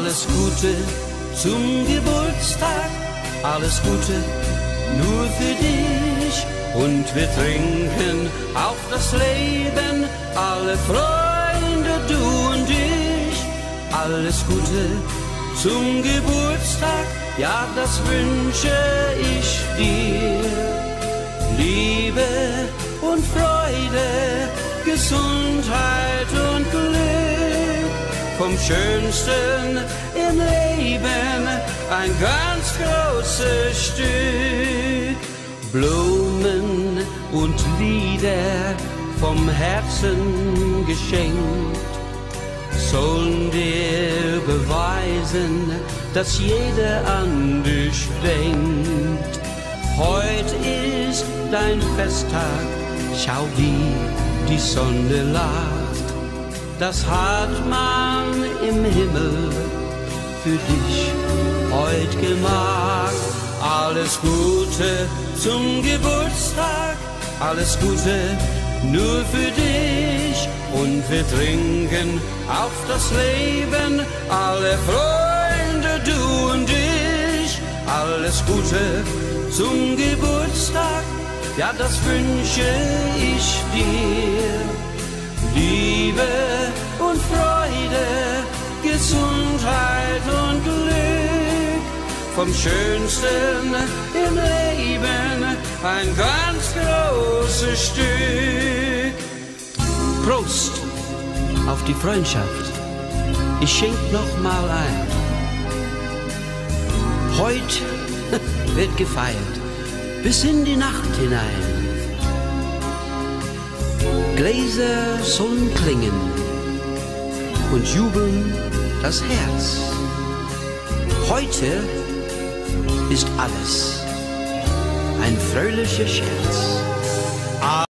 Alles Gute zum Geburtstag, alles Gute nur für dich. Und wir trinken auf das Leben, alle Freunde, du und ich. Alles Gute zum Geburtstag, ja, das wünsche ich dir. Liebe und Freude, Gesundheit und Glück, vom Schönsten im Leben ein ganz großes Stück. Blumen und Lieder vom Herzen geschenkt, sollen dir beweisen, dass jeder an dich denkt. Heut ist dein Festtag, schau wie die Sonne lacht. Das hat man im Himmel für dich heut gemacht. Alles Gute zum Geburtstag, alles Gute nur für dich. Und wir trinken auf das Leben, alle Freunde, du und ich. Alles Gute zum Geburtstag, ja, das wünsche ich dir. Liebe und Freude, Gesundheit und Glück, vom Schönsten im Leben ein ganz großes Stück. Prost auf die Freundschaft, ich schenk noch mal ein. Heut wird gefeiert bis in die Nacht hinein. Gläser sollen klingen und jubeln das Herz. Heute ist alles ein fröhlicher Scherz.